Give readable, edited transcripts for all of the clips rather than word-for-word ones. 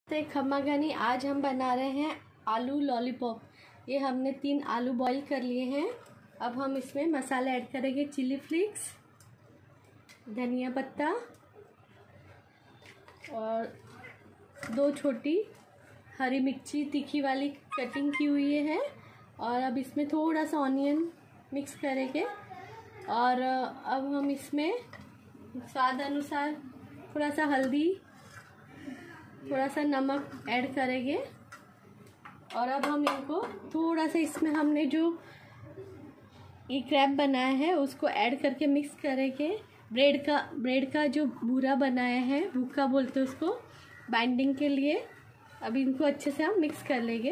से खम्माघनी। आज हम बना रहे हैं आलू लॉलीपॉप। ये हमने 3 आलू बॉईल कर लिए हैं। अब हम इसमें मसाले ऐड करेंगे, चिली फ्लेक्स, धनिया पत्ता और 2 छोटी हरी मिर्ची तीखी वाली कटिंग की हुई है। और अब इसमें थोड़ा सा ऑनियन मिक्स करेंगे और अब हम इसमें स्वाद अनुसार थोड़ा सा हल्दी, थोड़ा सा नमक ऐड करेंगे। और अब हम इनको थोड़ा सा इसमें हमने जो ये क्रैब बनाया है उसको ऐड करके मिक्स करेंगे। ब्रेड का जो बूरा बनाया है, भूका बोलते हैं उसको, बाइंडिंग के लिए। अब इनको अच्छे से हम मिक्स कर लेंगे।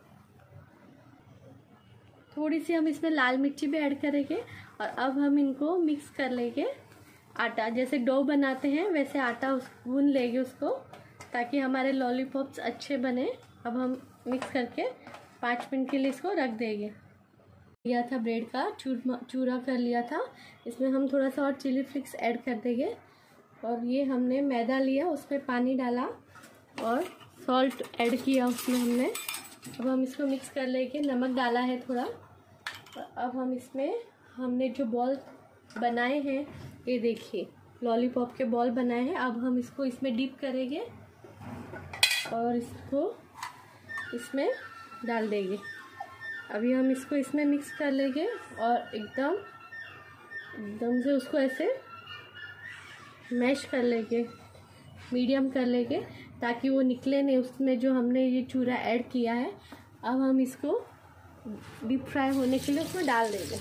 थोड़ी सी हम इसमें लाल मिर्ची भी ऐड करेंगे और अब हम इनको मिक्स कर लेंगे। आटा जैसे डो बनाते हैं वैसे आटा गूंद लेंगे उसको, ताकि हमारे लॉलीपॉप्स अच्छे बने। अब हम मिक्स करके 5 मिनट के लिए इसको रख देंगे। लिया था ब्रेड का चूरा कर लिया था, इसमें हम थोड़ा सा और चिली फ्लेक्स ऐड कर देंगे। और ये हमने मैदा लिया, उसमें पानी डाला और सॉल्ट ऐड किया उसमें हमने। अब हम इसको मिक्स कर लेंगे। नमक डाला है थोड़ा। अब हम इसमें हमने जो बॉल बनाए हैं, ये देखिए लॉलीपॉप के बॉल बनाए हैं। अब हम इसको इसमें डिप करेंगे और इसको इसमें डाल देंगे। अभी हम इसको इसमें मिक्स कर लेंगे और एकदम से उसको ऐसे मैश कर लेंगे, मीडियम कर लेंगे, ताकि वो निकले नहीं उसमें जो हमने ये चूरा ऐड किया है। अब हम इसको डीप फ्राई होने के लिए उसमें डाल देंगे।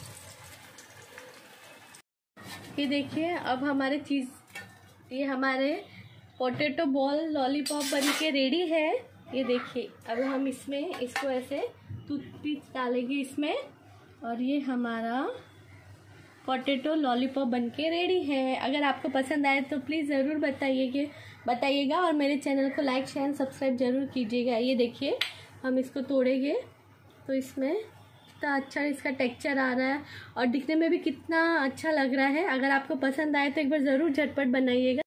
ये देखिए अब ये हमारे पोटैटो बॉल लॉलीपॉप बन के रेडी है। ये देखिए अब हम इसमें इसको ऐसे टूथपिक डालेंगे इसमें और ये हमारा पोटैटो लॉलीपॉप बन के रेडी है। अगर आपको पसंद आए तो प्लीज़ ज़रूर बताइएगा और मेरे चैनल को लाइक शेयर सब्सक्राइब ज़रूर कीजिएगा। ये देखिए हम इसको तोड़ेंगे तो इसमें कितना अच्छा इसका टेक्सचर आ रहा है और दिखने में भी कितना अच्छा लग रहा है। अगर आपको पसंद आए तो एक बार ज़रूर झटपट बनाइएगा।